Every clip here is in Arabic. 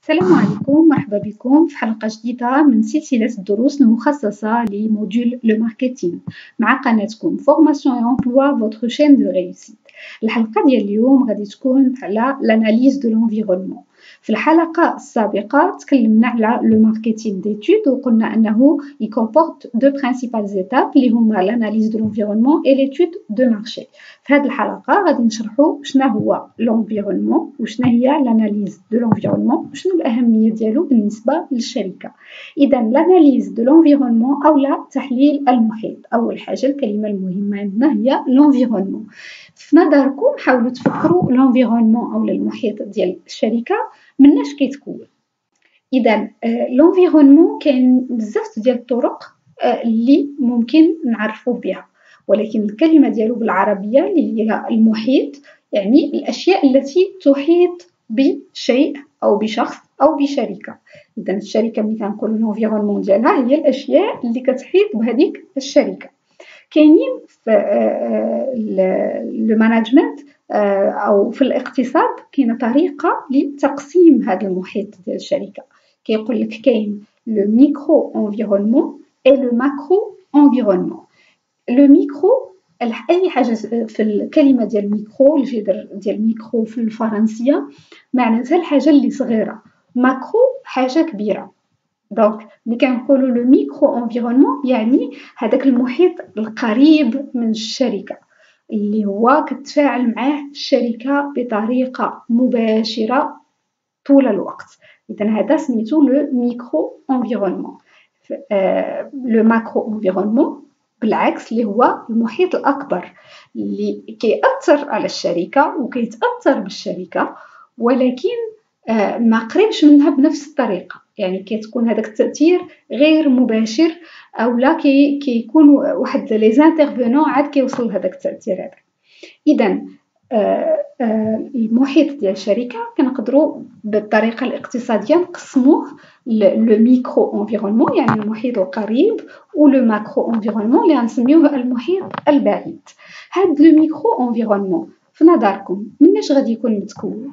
السلام عليكم، مرحبا بكم في حلقة جديدة من سلسلة الدروس المخصصة لموديول لو ماركتينغ مع قناتكم Formation et Emploi votre chaîne de réussite. الحلقة ديال اليوم غادي تكون على l'analyse de l'environnement. في الحلقة السابقة تكلمنا على لو ماركتينغ d'études وقلنا أنه comporte deux principales étapes اللي هما l'analyse de l'environnement et l'étude de marché. في هذه الحلقة غادي نشرحوا شنو هو l'environnement وشنو هي l'analyse de l'environnement وشنو الأهمية ديالو بالنسبة للشركة. إذا l'analyse de l'environnement أو لا تحليل المحيط. أول حاجة الكلمة المهمة عندنا هي l'environnement. في نظركم حاولوا تفكروا l'environnement أو المحيط ديال الشركة مناش كيتكون. إذا l'environnement كاين بزاف ديال الطرق اللي ممكن نعرفوه بها، ولكن الكلمة ديالو بالعربية اللي هي المحيط يعني الأشياء التي تحيط بشيء أو بشخص أو بشركة. إذا الشركة ملي كنقولوا الانفيرونمون ديالها هي الأشياء اللي كتحيط بهذيك الشركة. كاينين في المانجمنت أو في الاقتصاد كاينة طريقة لتقسيم هذا المحيط ديال الشركة. كيقول لك كاين لو ميكرو انفيرونمون اي لو ماكرو انفيرونمون. لو ميكرو أي حاجة في الكلمة ديال الميكرو الجذر ديال الميكرو في الفرنسية معناتها الحاجة اللي صغيرة، ماكرو حاجة كبيرة. دونك ملي كنقولوا لو ميكرو انفيرونمون يعني هذاك المحيط القريب من الشركة اللي هو كتفاعل معاه الشركة بطريقة مباشرة طول الوقت. إذا هذا سميتو لو ميكرو انفيرونمون. لو ماكرو انفيرونمون بالعكس اللي هو المحيط الأكبر اللي كيأثر على الشركة وكيتأثر بالشركة ولكن ما قريبش منها بنفس الطريقة، يعني كتكون هذاك التأثير غير مباشر أو لا كيكون واحد لي زانترفونون عاد كيوصل هذاك التأثير هذا. إذا المحيط ديال الشركة كنقدروا بالطريقة الاقتصادية نقسموه لو ميكرو انفيرونمون يعني المحيط القريب ولو ماكرو انفيرونمون اللي غنسميوه المحيط البعيد. هاد لو ميكرو انفيرونمون في نظركم مناش غادي يكون متكون؟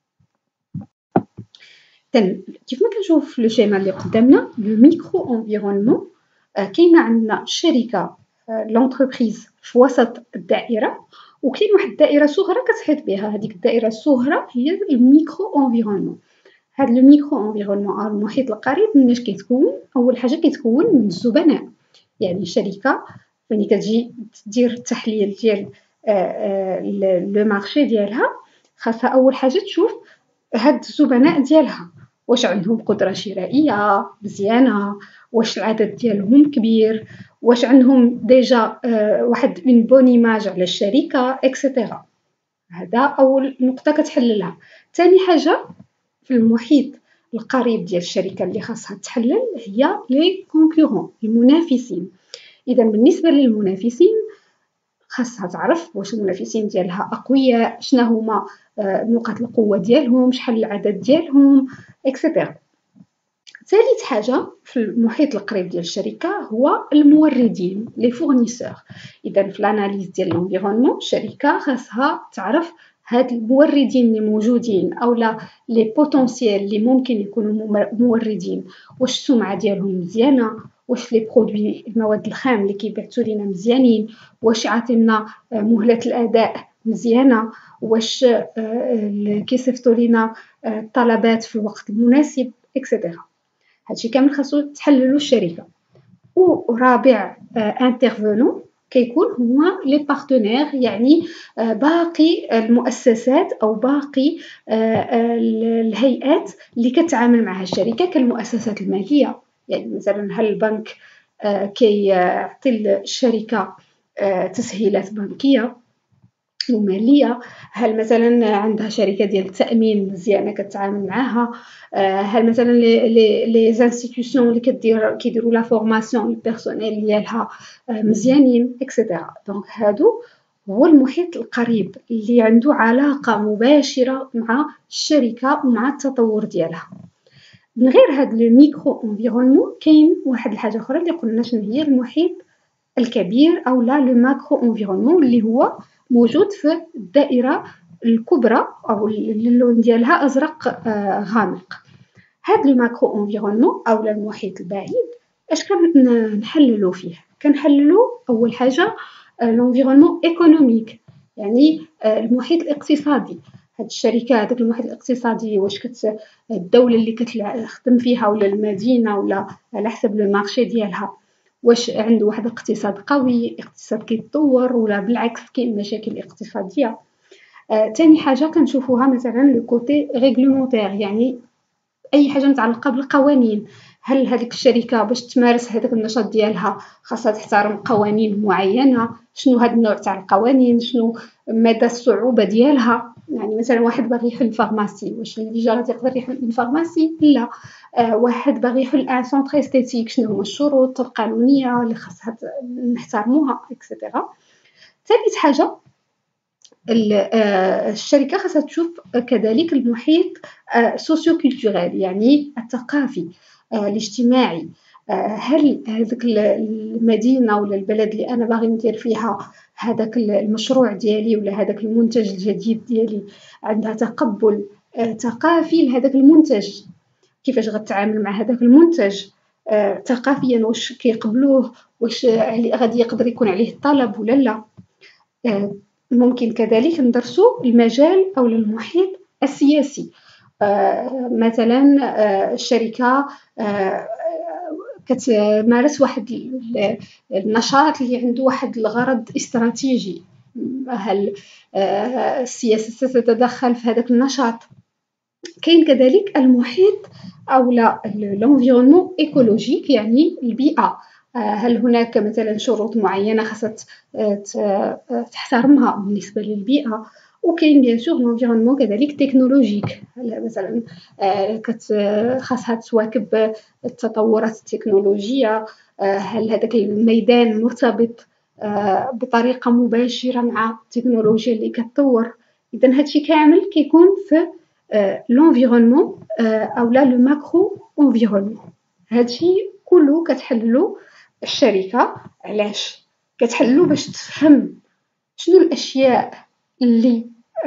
كيف ما كنشوف في لو شيما اللي قدامنا لو ميكرو انفيرونمون كاينه عندنا شركه لونتربريز في وسط الدائره وكاين واحد الدائره صغرى كتحيط بها. هذيك الدائره الصغرى هي الميكرو انفيرونمون. هذا الميكرو انفيرونمون المحيط القريب مناش كيتكون؟ اول حاجه كيتكون من الزبناء، يعني الشركه ملي كتجي دير التحليل ديال لو مارشي ديالها خاصها اول حاجه تشوف هاد الزبناء ديالها واش عندهم قدرة شرائية مزيانة، واش العدد ديالهم كبير، واش عندهم ديجا واحد اون بون ايماج على الشركة اكسيتيرا. هذا أول نقطة كتحللها. ثاني حاجة في المحيط القريب ديال الشركة اللي خاصها تحلل هي لي كونكورون المنافسين. إذا بالنسبة للمنافسين خاصها تعرف واش المنافسين ديالها أقوياء، شنو هما نقاط القوة ديالهم، شحال العدد ديالهم اكسيتيرا. ثالث حاجة في المحيط القريب ديال الشركة هو الموردين لي فورنيسور. إذا في الاناليز ديال الانفيرونمون الشركة خاصها تعرف هاد الموردين اللي موجودين أو لا لي بوتونسييل اللي ممكن يكونوا موردين واش السمعة ديالهم مزيانة، واش لي برودوي المواد الخام اللي كيبعثوا لينا مزيانين، واش عاطينا مهلة الأداء مزيانة، واش كيصيفطوا لينا الطلبات في الوقت المناسب اكسيتيرا. هادشي كامل خاصو تحللو الشركة. ورابع انترفونون كيكون هما لي بارتنير يعني باقي المؤسسات او باقي الهيئات اللي كتعامل معها الشركة كالمؤسسات المالية. يعني مثلا هل البنك كيعطي الشركة تسهيلات بنكية ومالية، هل مثلا عندها شركة ديال التأمين مزيانة كتعامل معها، هل مثلا لي انستيتيوشن اللي كيديروا لا فورماسيون البيرسونيل ديالها مزيانين اكسيتيرا. دونك هادو هو المحيط القريب اللي عنده علاقة مباشرة مع الشركة ومع التطور ديالها. من غير هاد لو ميكرو انفيرونمون كاين واحد الحاجة أخرى اللي قلنا شنو هي المحيط الكبير أو لا لو ماكرو انفيرونمون اللي هو موجود في الدائرة الكبرى أو اللون ديالها أزرق غامق. هاد لو ماكرو انفيرونمون أولا المحيط البعيد اش كنحللو فيه؟ كنحللو أول حاجة l'environnement économique يعني المحيط الاقتصادي. هاد الشركة هداك المحيط الاقتصادي واش الدولة اللي كتخدم فيها ولا المدينة ولا على حسب لو مارشي ديالها واش عنده واحد الاقتصاد قوي، اقتصاد كيتطور ولا بالعكس كاين مشاكل اقتصادية. تاني حاجة كنشوفوها مثلا لو كوتي ريغلومونتير يعني أي حاجة متعلقة بالقوانين. هل هذيك الشركة باش تمارس هذاك النشاط ديالها خاصها تحترم قوانين معينة؟ شنو هاد النوع تاع القوانين؟ شنو مدى الصعوبة ديالها؟ يعني مثلا واحد باغي يحل فارماسي، واش اللي ديجا غادي يقدر يحل فارماسي؟ لا. واحد باغي يحل ان سونطر استيتيك، شنو هما الشروط القانونية اللي خاصها نحترموها اكسيتيرا. ثالث حاجة الشركة خاصها تشوف كذلك المحيط سوسيو كولتوريل يعني الثقافي الاجتماعي. هل هذيك المدينة ولا البلد اللي أنا باغي ندير فيها هذاك المشروع ديالي ولا هذاك المنتج الجديد ديالي عندها تقبل ثقافي لهذاك المنتج؟ كيفاش غتعامل مع هذاك المنتج ثقافيا؟ واش كيقبلوه؟ واش غادي يقدر يكون عليه الطلب ولا لا؟ ممكن كذلك ندرسوا المجال أو المحيط السياسي. مثلا الشركة كتمارس واحد النشاط اللي عنده واحد الغرض استراتيجي، هل السياسة ستتدخل في هذاك النشاط؟ كاين كذلك المحيط أو l'environnement écologique يعني البيئة. هل هناك مثلا شروط معينة خاصها تحترمها بالنسبة للبيئة؟ وكاين بيان سور l'environnement كذلك تكنولوجيك، مثلا خاصها تواكب التطورات التكنولوجية. هل هذاك الميدان مرتبط بطريقة مباشرة مع التكنولوجيا اللي كتطور؟ إذا هادشي كامل كيكون في l'environnement أو لا le macro environnement. هادشي كله كتحللو الشركة. علاش كتحللو؟ باش تفهم شنو الأشياء اللي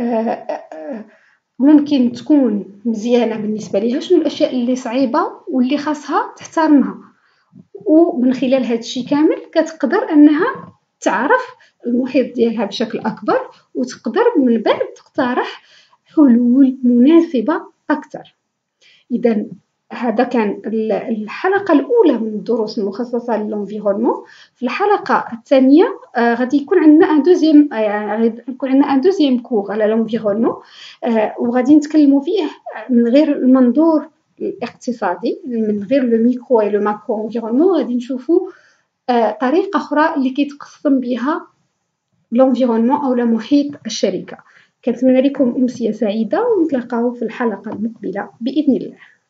ممكن تكون مزيانة بالنسبة ليها، شنو الأشياء اللي صعيبة واللي خاصها تحترمها. ومن خلال هادشي كامل كتقدر أنها تعرف المحيط ديالها بشكل أكبر وتقدر من بعد تقترح حلول مناسبة أكثر. إذا هذا كان الحلقة الأولى من الدروس المخصصة للانفيرونمون. في الحلقة الثانية غادي يكون عندنا ان دوزيام كور على الانفيرونمون، وغادي نتكلموا فيه من غير المنظور الاقتصادي، من غير لو ميكرو اي لو ماكرو انفيرونمون. غادي نشوفوا طريقة أخرى اللي كيتقسم بها الانفيرونمون أو محيط الشركة. كنتمنى لكم أمسية سعيدة ونتلاقاو في الحلقة المقبلة بإذن الله.